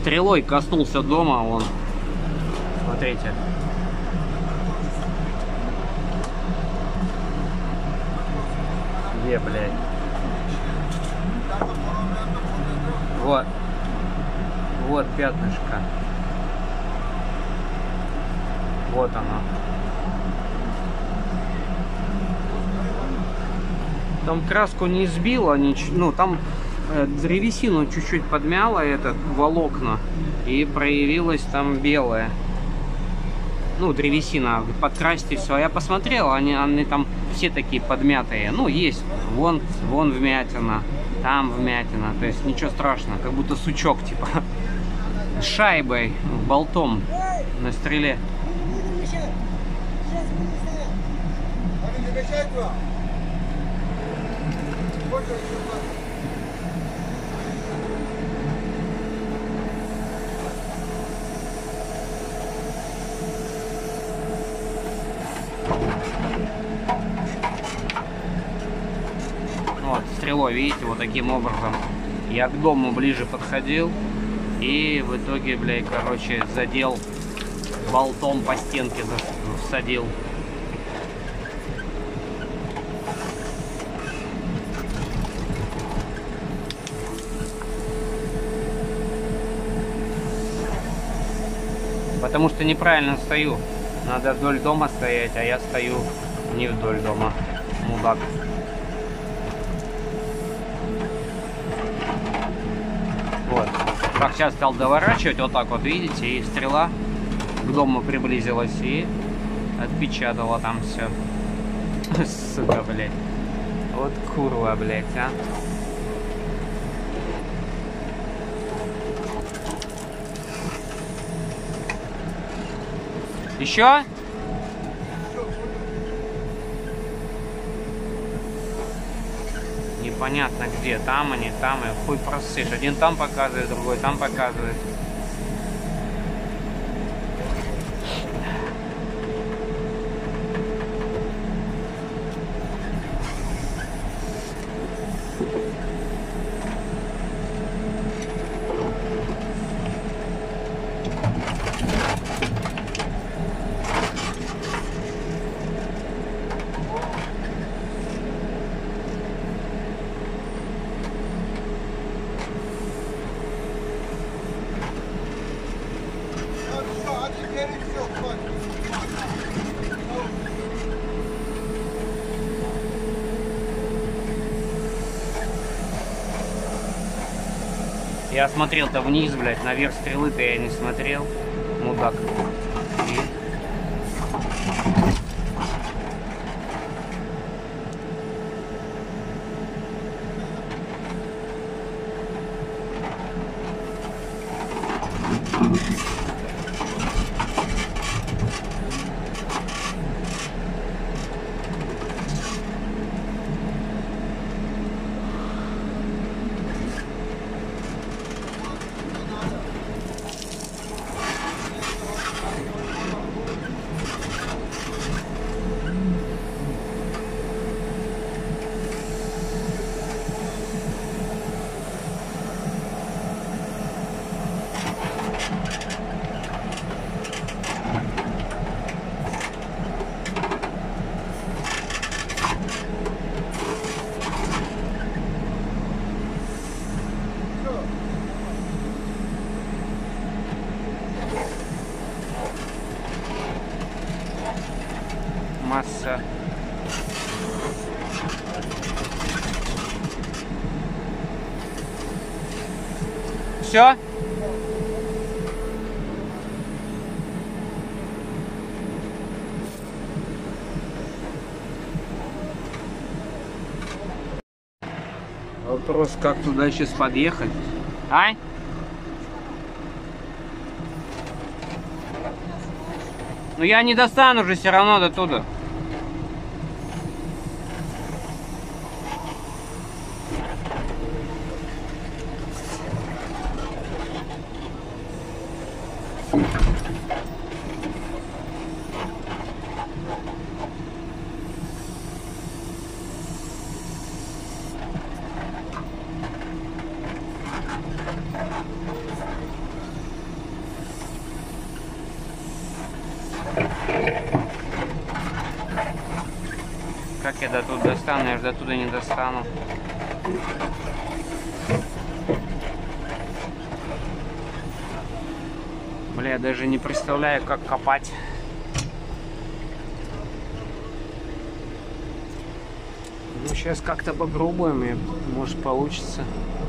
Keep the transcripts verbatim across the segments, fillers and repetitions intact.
Стрелой коснулся дома, вон. Смотрите. Где, блядь? Вот. Вот пятнышко. Вот оно. Там краску не сбила, ничего. Ну, там э, древесину чуть-чуть подмяла, этот волокна. И проявилась там белая. Ну, древесина. Подкрасьте все. Я посмотрел, они, они там все такие подмятые. Ну, есть. Вон, вон вмятина. Там вмятина. То есть ничего страшного. Как будто сучок, типа. Шайбой, болтом на стреле. Вот, стрелой, видите, вот таким образом. Я к дому ближе подходил и в итоге, блядь, короче, задел болтом по стенке, всадил. Потому что неправильно стою. Надо вдоль дома стоять, а я стою не вдоль дома. Мудак. Вот. Как сейчас стал доворачивать, вот так вот, видите, и стрела к дому приблизилась и отпечатала там все. Сука, блядь. Вот курва, блядь, а. Еще? Непонятно где. Там они, там и хуй просышь. Один там показывает, другой там показывает. Я смотрел-то вниз, блядь, наверх стрелы-то я не смотрел. Мудак. И... Масса. Все? Вопрос, как туда сейчас подъехать? А? Ну я не достану же все равно до туда. Как я до туда достану? Я же до туда не достану. Бля, я даже не представляю, как копать. Ну, сейчас как-то попробуем, и может получится.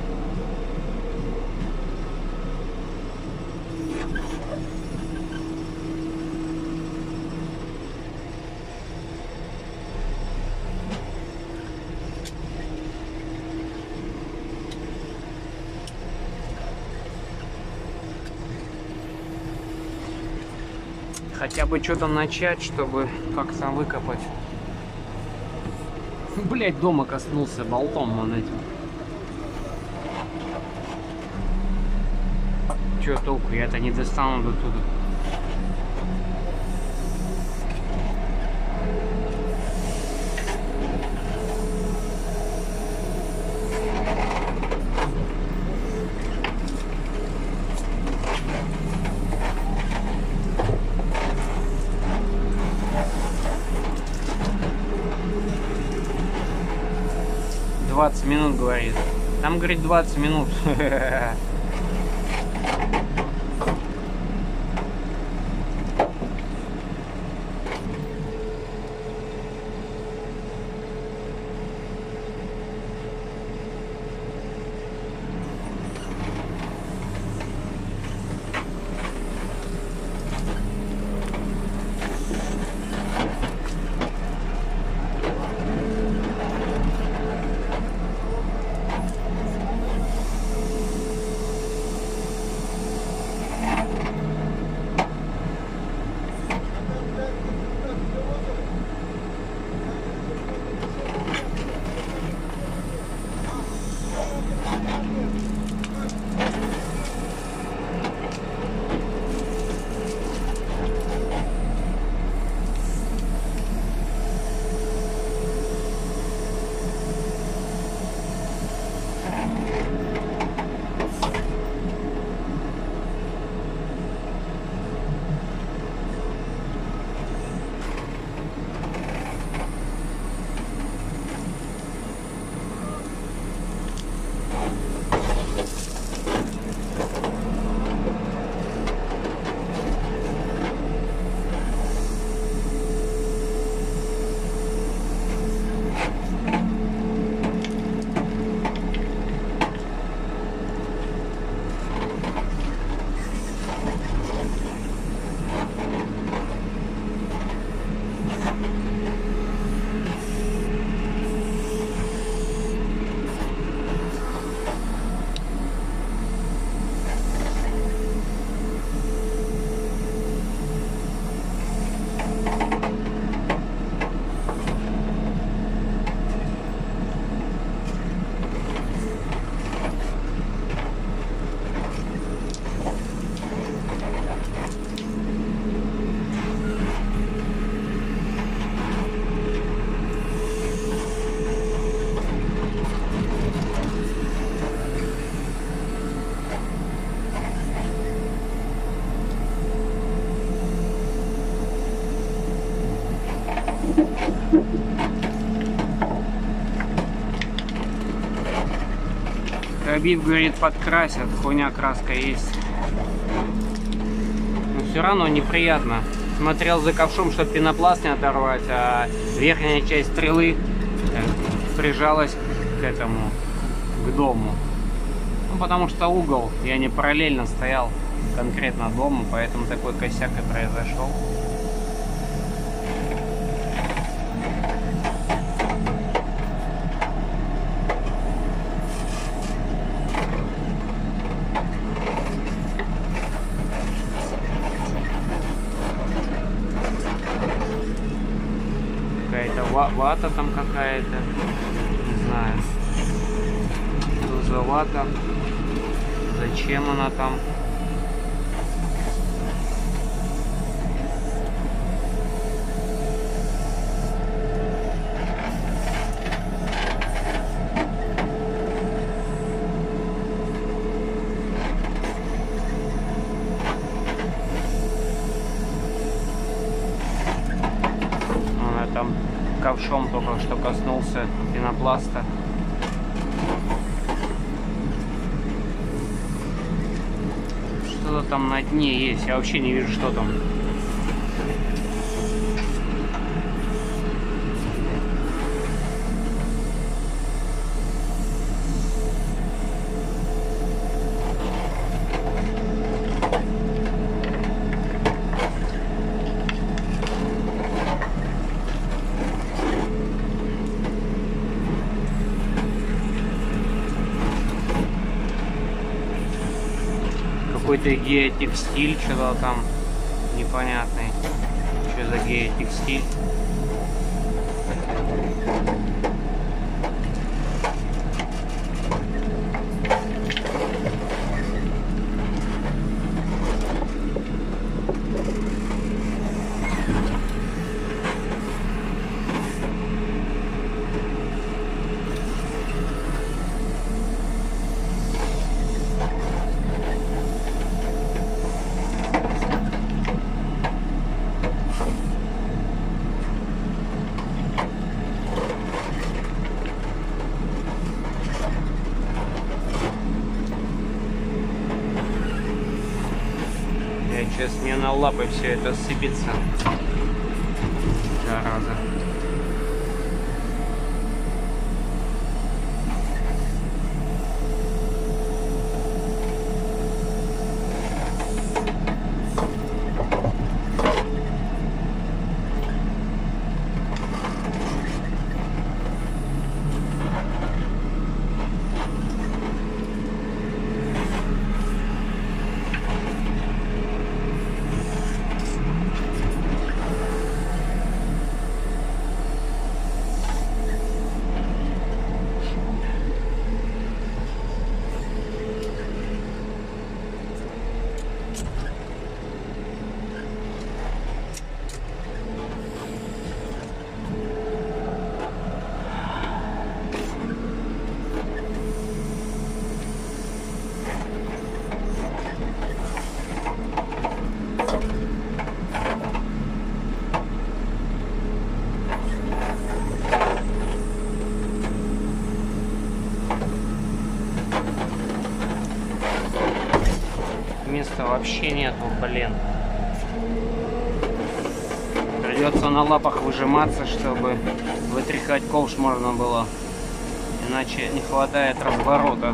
Хотя бы что-то начать, чтобы как-то выкопать. Блять, дома коснулся болтом вон этим. Чё толку? Я-то не достану до туда. двадцать минут, говорит. Там, говорит, двадцать минут. Хабиб говорит, подкрасят, хуйня краска есть. Но все равно неприятно. Смотрел за ковшом, чтобы пенопласт не оторвать, а верхняя часть стрелы прижалась к этому, к дому. Ну, потому что угол, я не параллельно стоял конкретно дому, поэтому такой косяк и произошел. Вата там какая-то, не знаю, что за вата, зачем она там. Она там ковшом только что коснулся пенопласта. Что-то там на дне есть, я вообще не вижу, что там. Какой-то геотекстиль, что-то там непонятный. Что за геотекстиль? Сейчас мне на лапы все это сыпется. Зараза. Места вообще нету, блин. Придется на лапах выжиматься, чтобы вытряхать ковш можно было. Иначе не хватает разворота.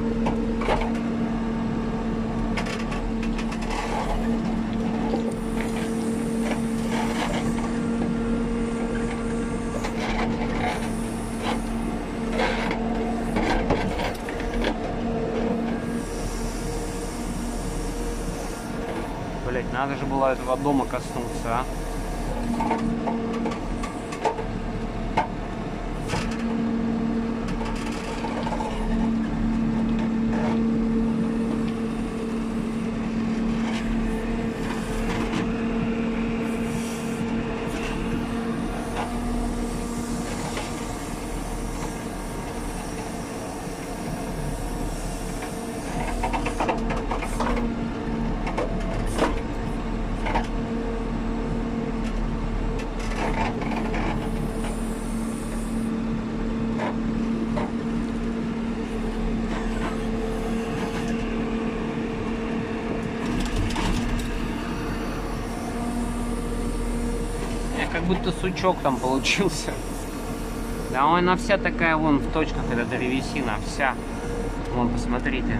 Блять, надо же было этого дома коснуться, а? Как будто сучок там получился. Да она вся такая вон в точках, эта древесина, вся. Вон, посмотрите.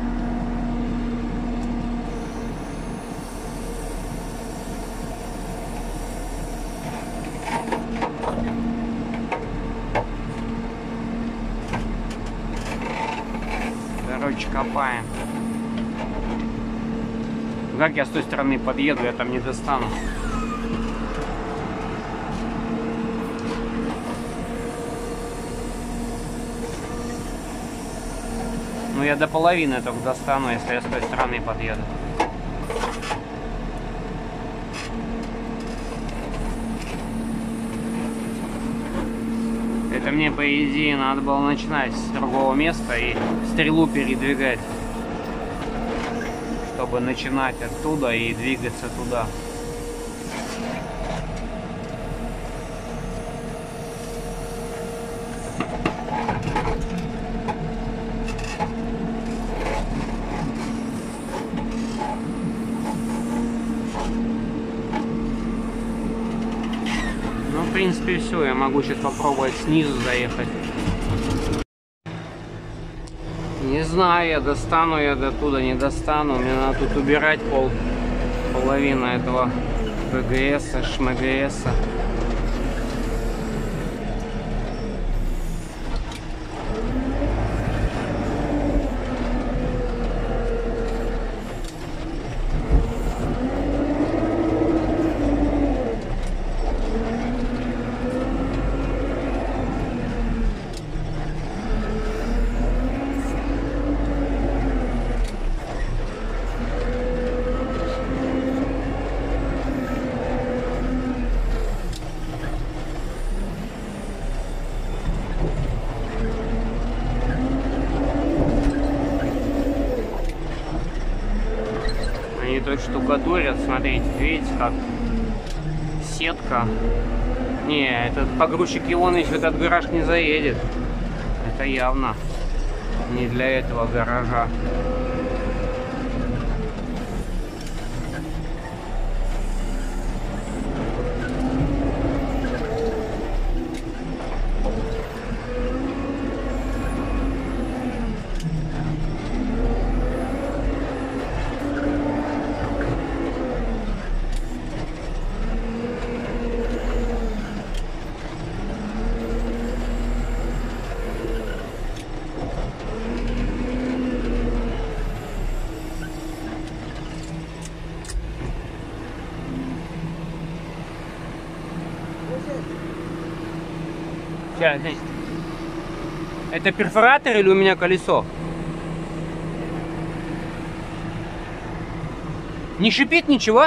Короче, копаем. Как я с той стороны подъеду, я там не достану. Ну, я до половины только достану, если я с той стороны подъеду. Это мне, по идее, надо было начинать с другого места и стрелу передвигать, чтобы начинать оттуда и двигаться туда. принципе, все. Я могу сейчас попробовать снизу заехать. Не знаю, я достану я до туда, не достану. Мне надо тут убирать пол, половину этого ГГС, ШМГС. Тут штукатурят, смотрите, видите как сетка. Не, этот погрузчик Ионыч в этот гараж не заедет. Это явно не для этого гаража. Это перфоратор или у меня колесо? Не шипит ничего?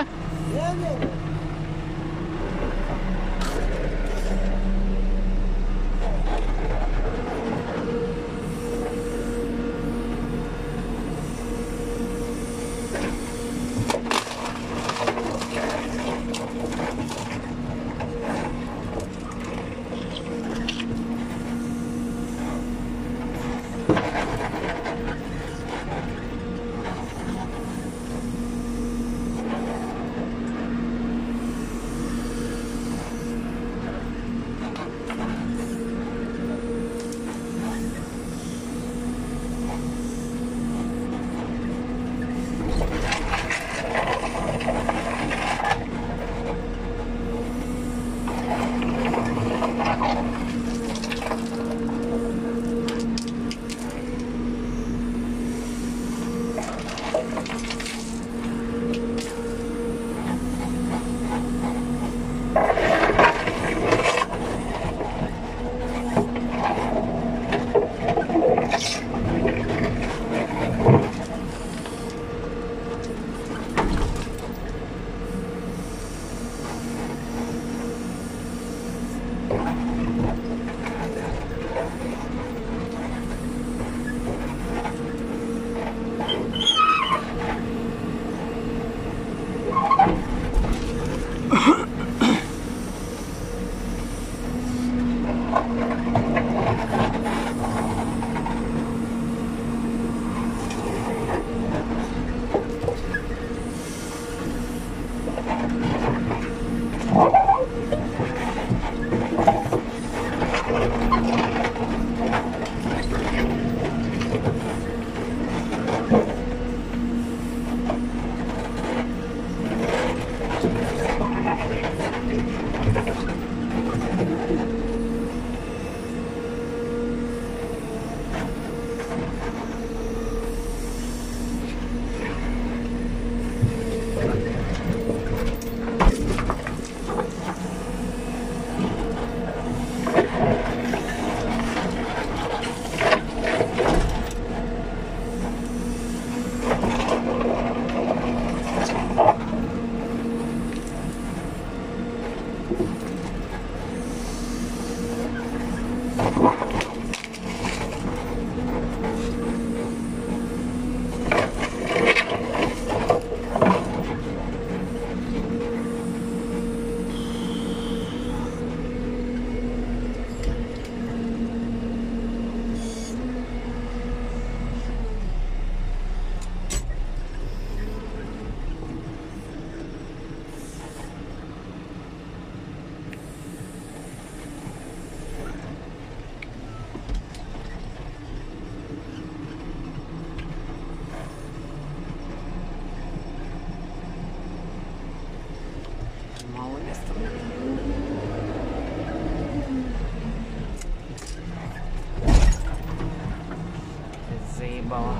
заебало.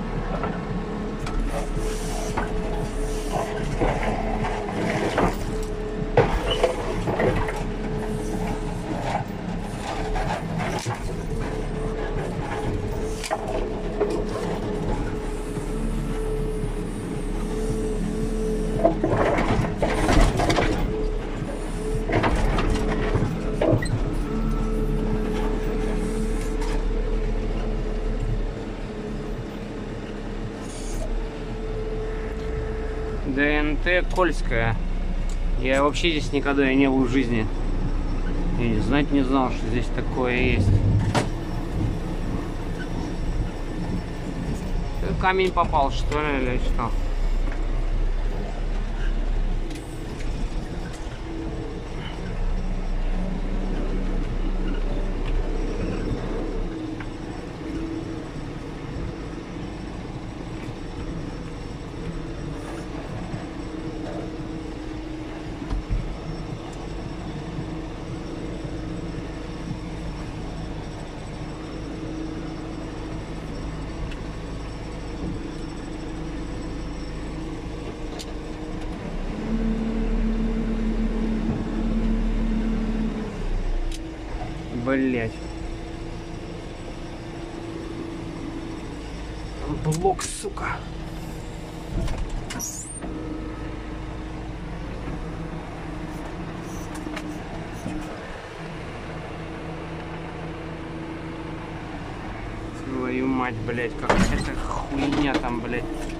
ДНТ Кольская. Я вообще здесь никогда не был в жизни. И знать не знал, что здесь такое есть. Камень попал, что ли, или что? Блять. Блок, сука. Твою мать, блять, какая-то хуйня там, блять.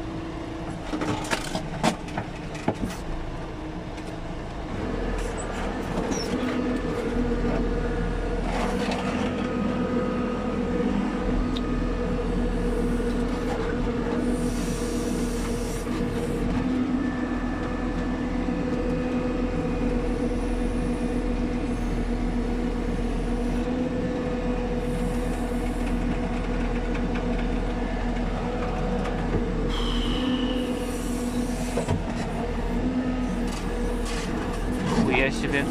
Я себе.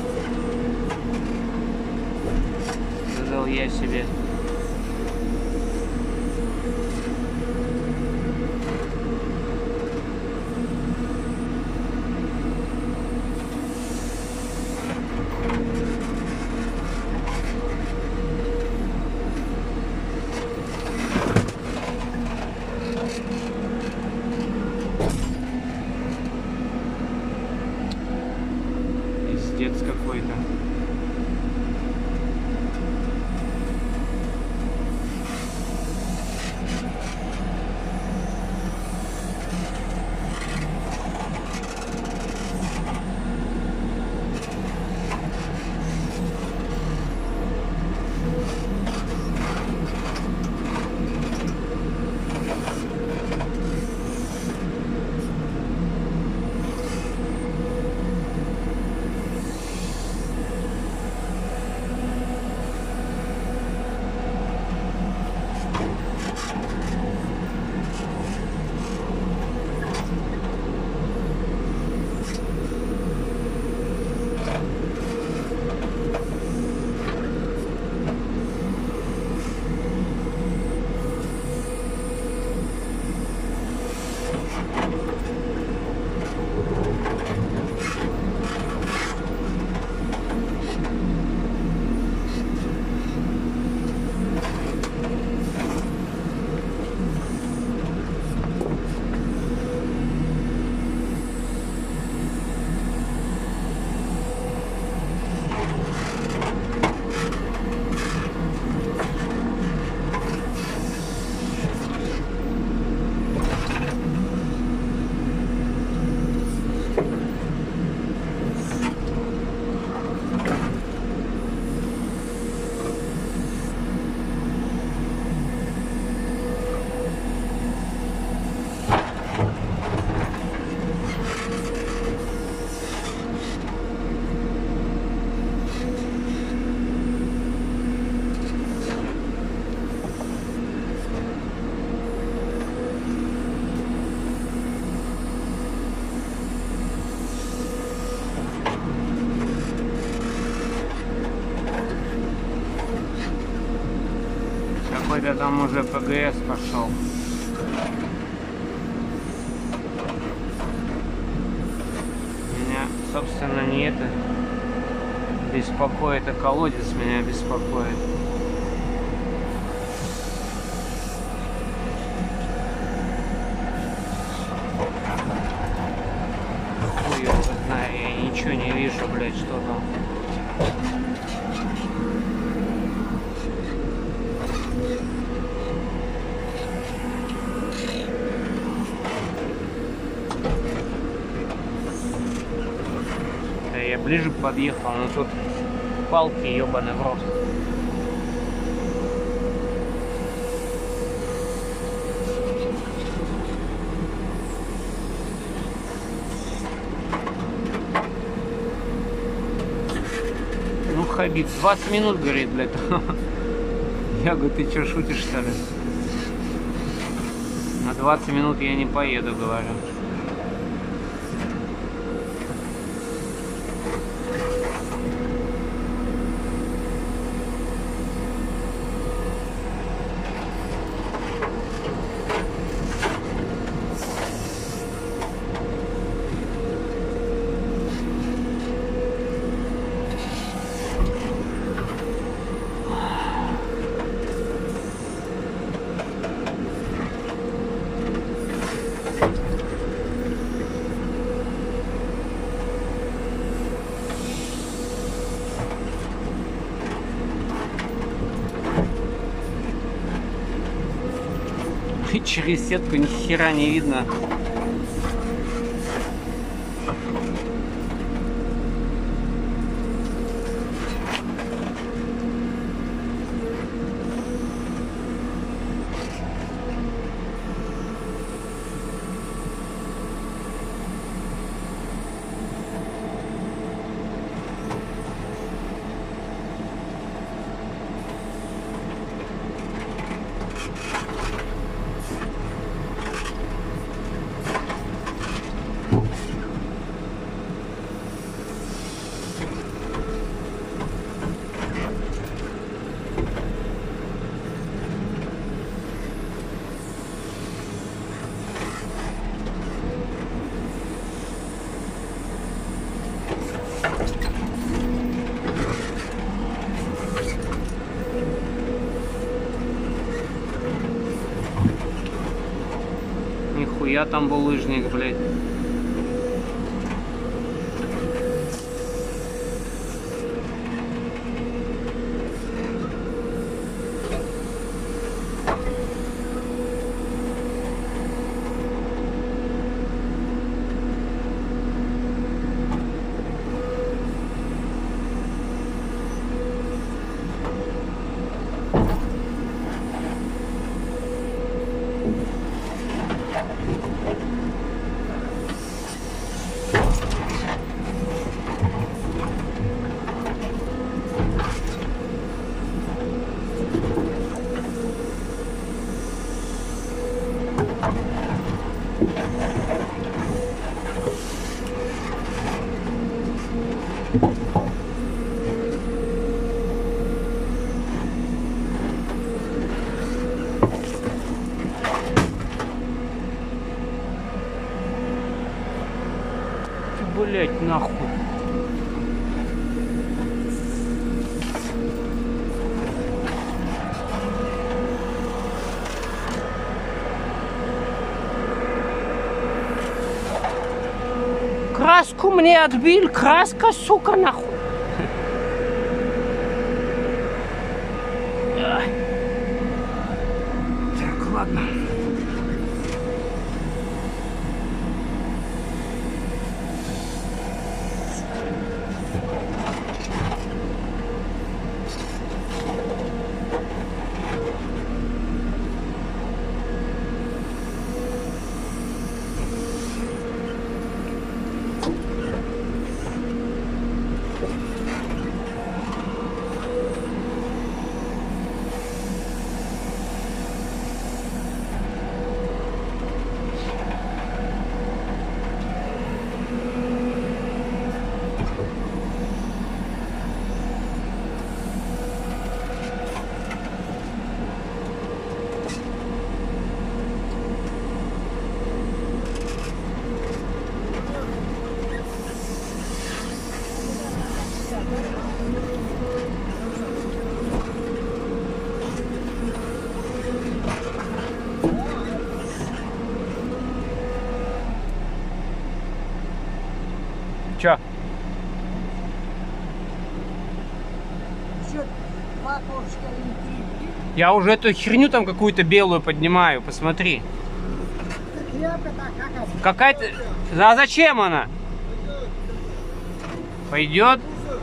Сказал я себе. Пиздец какой-то. Какой-то там уже ПГС пошел. собственно, не это беспокоит, а колодец меня беспокоит. Хуй его знаю, я ничего не вижу, блядь, что там. Я ближе подъехал, но тут палки, ебаный в рот. Ну, Хабиб, двадцать минут, говорит, блядь. Я говорю, ты что, шутишь, что ли? На двадцать минут я не поеду, говорю. Через сетку ни хера не видно. Нихуя там был лыжник, блядь. Блять, нахуй. Краску мне отбил, краска, сука, нахуй. Так, ладно. Чё? Еще два ковшика или три. Я уже эту херню там какую-то белую поднимаю, посмотри. Тряпка-то какая-то. Какая-то... А зачем она? Пойдет?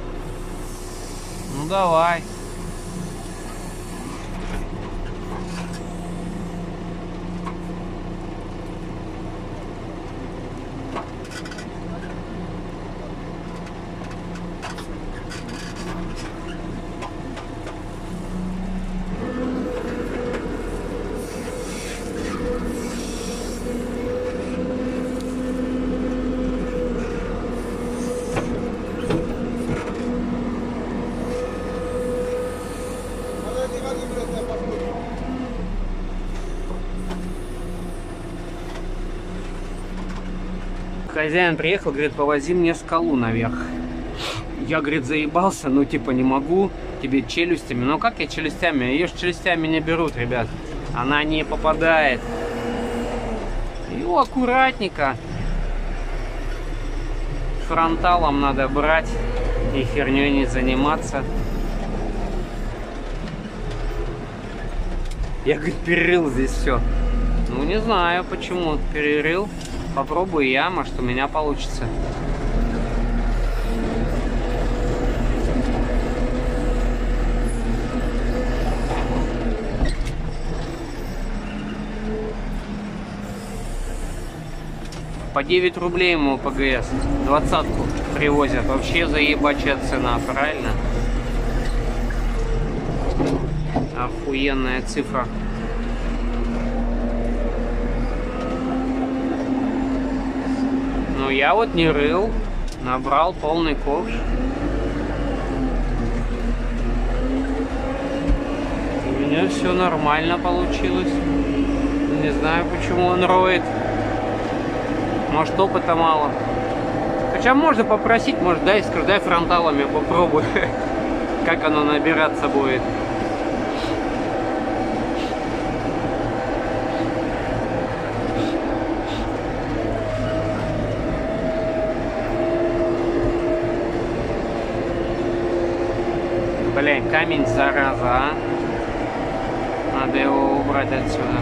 Ну давай. Хозяин приехал, говорит, повози мне скалу наверх. Я, говорит, заебался, ну типа не могу, тебе челюстями. Ну как я челюстями? Ее ж челюстями не берут, ребят. Она не попадает. Ее аккуратненько. Фронталом надо брать и херней не заниматься. Я, говорит, перерыл здесь все. Ну не знаю, почему перерыл. Попробую я, может у меня получится. По девять рублей ему ПГС. Двадцатку привозят. Вообще заебачая цена, правильно? Охуенная цифра. Ну я вот не рыл, набрал полный ковш. У меня все нормально получилось. Не знаю, почему он роет. Может, опыта мало. Хотя можно попросить, может, дай, скажи, дай фронталами попробуй, как оно набираться будет. Блин, камень, зараза, а? Надо его убрать отсюда.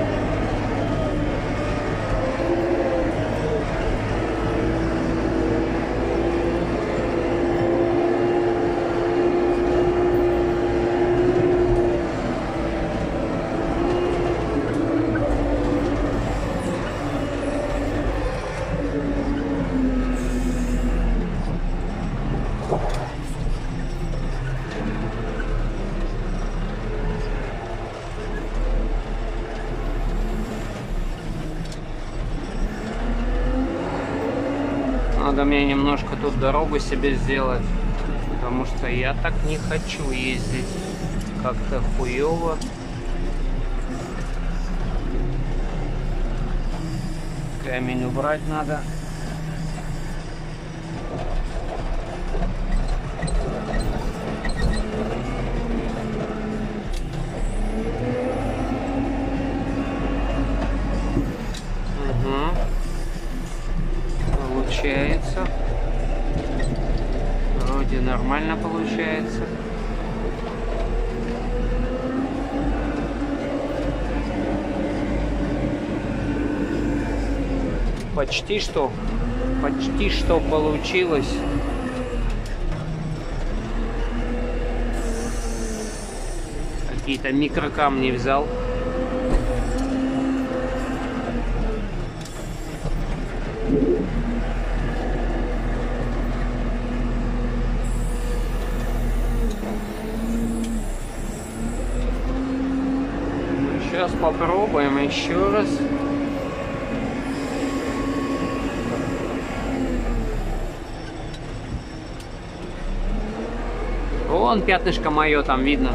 Надо мне немножко тут дорогу себе сделать, потому что я так не хочу ездить. Как-то хуево. Камень убрать надо. Получается. Вроде нормально получается. Почти что, почти что получилось. Какие-то микрокамни взял. Сейчас попробуем еще раз. Вон пятнышко мое там видно.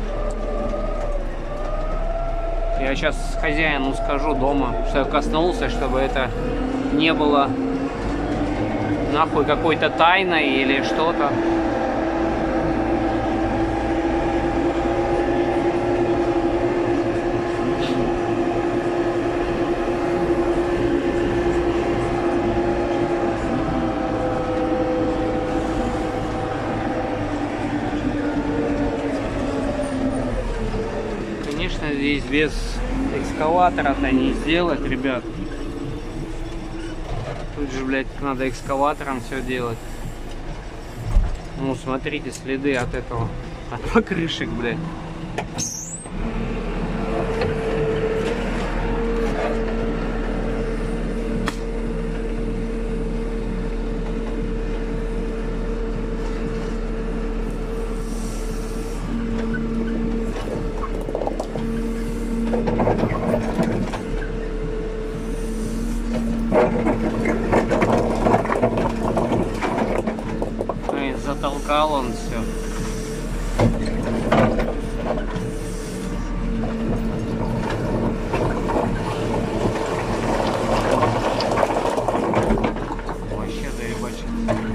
Я сейчас хозяину скажу дома, что я коснулся, чтобы это не было нахуй какой-то тайной или что-то. конечно, здесь без экскаватора-то не сделать, ребят. Тут же, блядь, надо экскаватором все делать. Ну, смотрите, следы от этого, от покрышек, блядь. Затолкал он все. Вообще заебачит.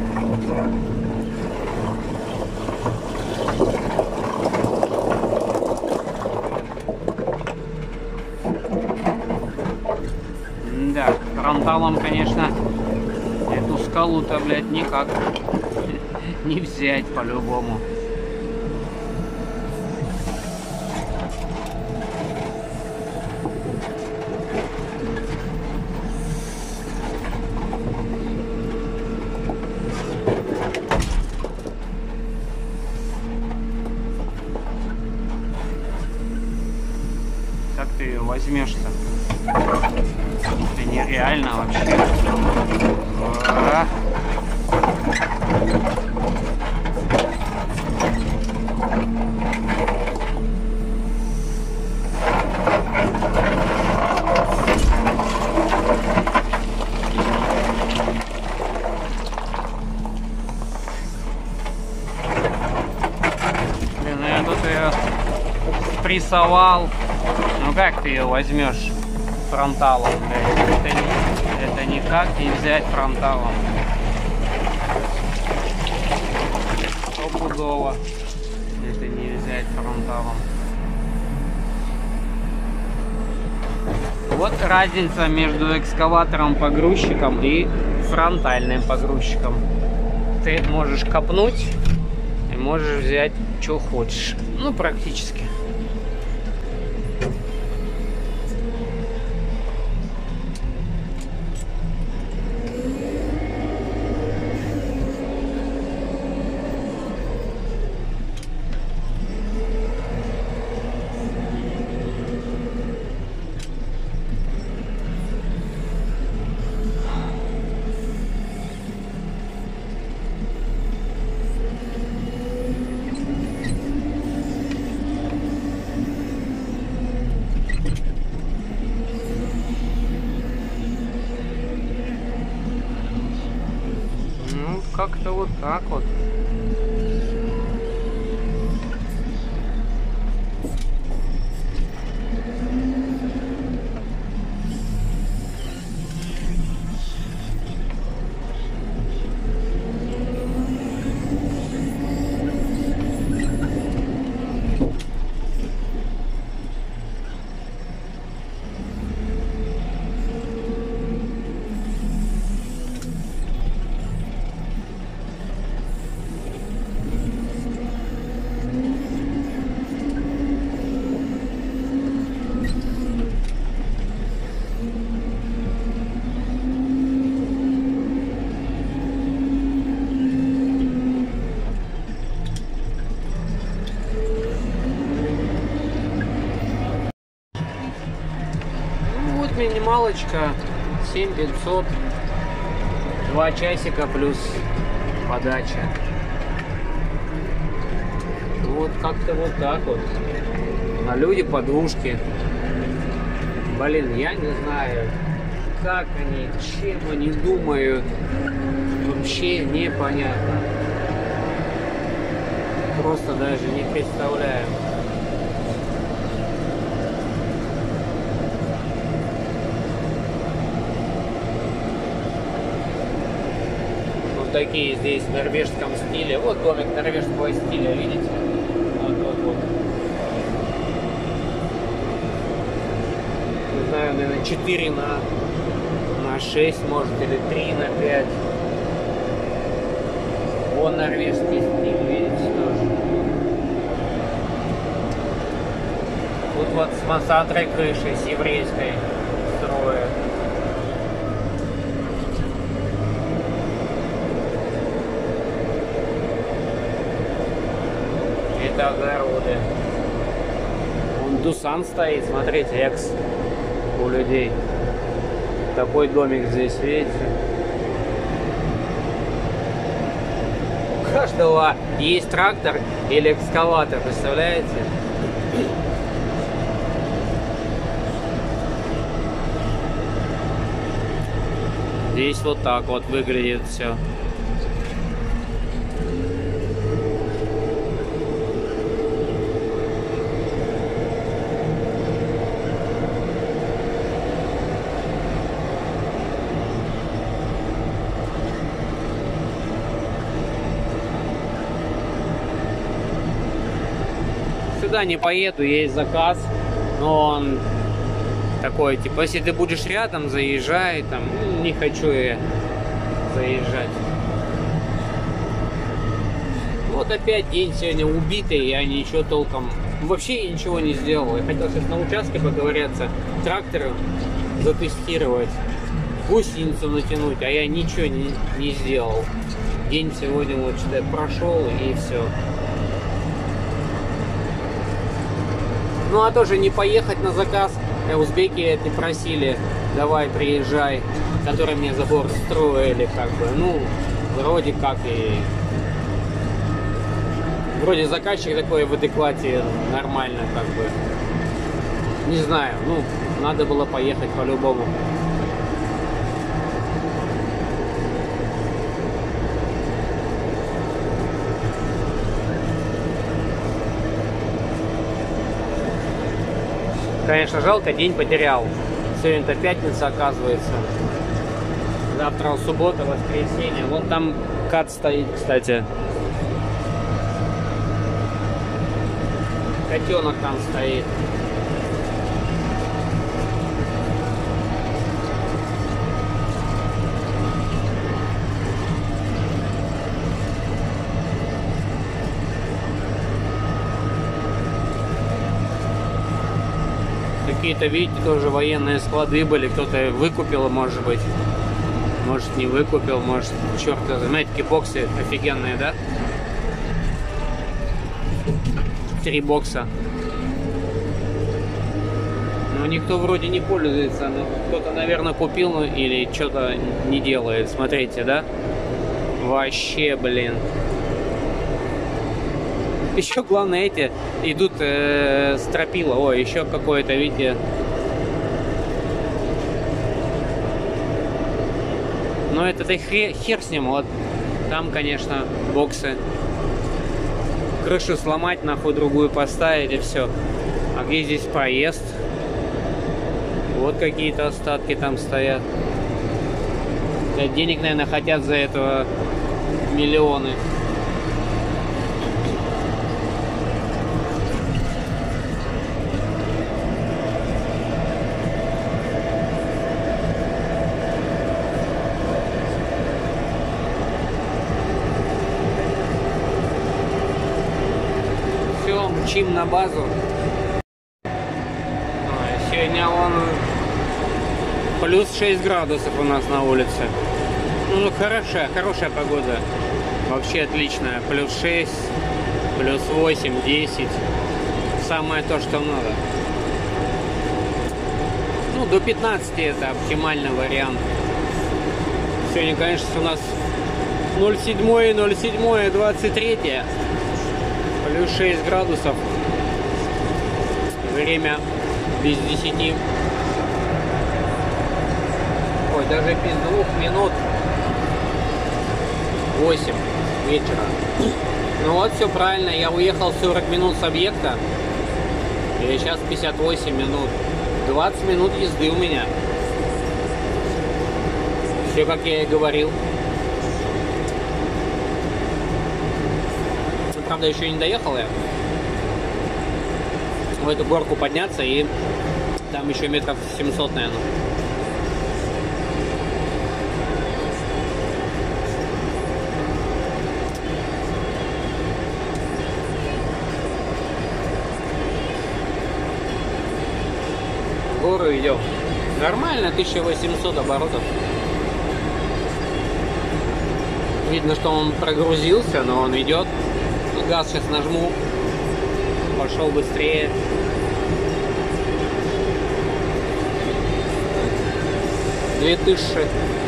Да, фронталом, конечно, эту скалу-то, блядь, никак не взять по-любому. Как ты ее возьмешься? Это нереально вообще. А-а-а. Блин, ну я тут ее спрессовал. Ну как ты ее возьмешь фронталом? Это, не, это никак не взять фронталом. Стопудово. Это не взять фронталом. Вот разница между экскаватором-погрузчиком и фронтальным погрузчиком. Ты можешь копнуть и можешь взять, что хочешь. Ну, практически. Как-то вот так вот. Минималочка семь тысяч пятьсот, два часика плюс подача. Вот как-то вот так вот. А люди по двушке. Блин, я не знаю, как они, чем они думают. Вообще непонятно. Просто даже не представляю. Такие здесь в норвежском стиле. Вот домик норвежского стиля, видите? Вот, вот, вот. Не знаю, наверное, четыре на, на шесть, может, или три на пять. Вон норвежский стиль, видите, тоже. тут вот с мансардной крышей, с еврейской строят. Это огороды. Вон Дусан стоит, смотрите, экс у людей. Такой домик здесь, видите? У каждого есть трактор или экскаватор, представляете? Здесь вот так вот выглядит все. Сюда не поеду, есть заказ, но он такой, типа, если ты будешь рядом, заезжай, там, ну, не хочу я заезжать. Вот опять день сегодня убитый, я ничего толком, вообще ничего не сделал. Я хотел сейчас на участке поговориться, трактор затестировать, гусеницу натянуть, а я ничего не, не сделал. День сегодня вот что-то прошел и все. Ну а тоже не поехать на заказ. Узбеки это просили, давай приезжай, которые мне забор строили, как бы, ну, вроде как и... Вроде заказчик такой в адеквате, нормально, как бы. Не знаю, ну, надо было поехать по-любому. Конечно, жалко, день потерял. Сегодня-то пятница, оказывается. Завтра суббота, воскресенье. Вон там кат стоит, кстати. Котенок там стоит. Какие-то, видите, тоже военные склады были. Кто-то выкупил, может быть. Может, не выкупил, может, черт, знаете, такие боксы офигенные, да? Три бокса. Но никто вроде не пользуется. Но кто-то, наверное, купил, ну, или что-то не делает. Смотрите, да? Вообще, блин. Еще главное, эти идут э, стропила. Ой, еще какое-то, видите. Но это ты хер, хер с ним. Вот там, конечно, боксы. Крышу сломать, нахуй другую поставить и все. А где здесь проезд? Вот какие-то остатки там стоят. Денег, наверное, хотят за этого миллионы. Мчим на базу. Сегодня он плюс шесть градусов у нас на улице. Ну, хорошая, хорошая погода. Вообще отличная. Плюс шесть, плюс восемь, десять. Самое то, что надо. Ну, до пятнадцати это оптимальный вариант. Сегодня, конечно, у нас ноль семь, ноль семь, двадцать три. Плюс шесть градусов. Время без десяти. Ой, даже без двух минут. восемь вечера. Ну вот, все правильно. Я уехал сорок минут с объекта. И сейчас пятьдесят восемь минут. двадцать минут езды у меня. Все, как я и говорил. Правда, еще не доехал я в эту горку подняться, и там еще метров семьсот, наверное. гору идем. Нормально, тысяча восемьсот оборотов. Видно, что он прогрузился, но он идет. Газ сейчас нажму. Пошел быстрее. Две тысячи.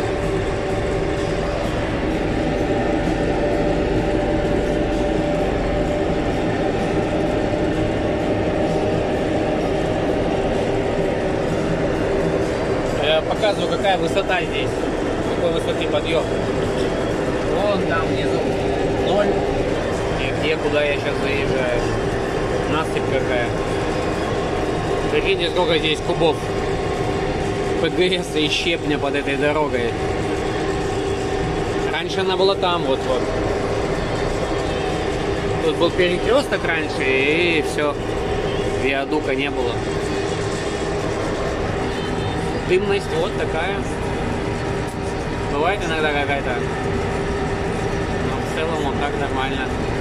Я показываю, какая высота здесь. Какой высоты подъем. Вон там внизу ноль. И где, куда я сейчас заезжаю. Насыпь какая. Прикиньте, сколько здесь кубов ПГС и щепня под этой дорогой. Раньше она была там вот-вот. Тут был перекресток раньше, и все. Виадука не было. Дымность вот такая. Бывает иногда какая-то. Но в целом вот так нормально.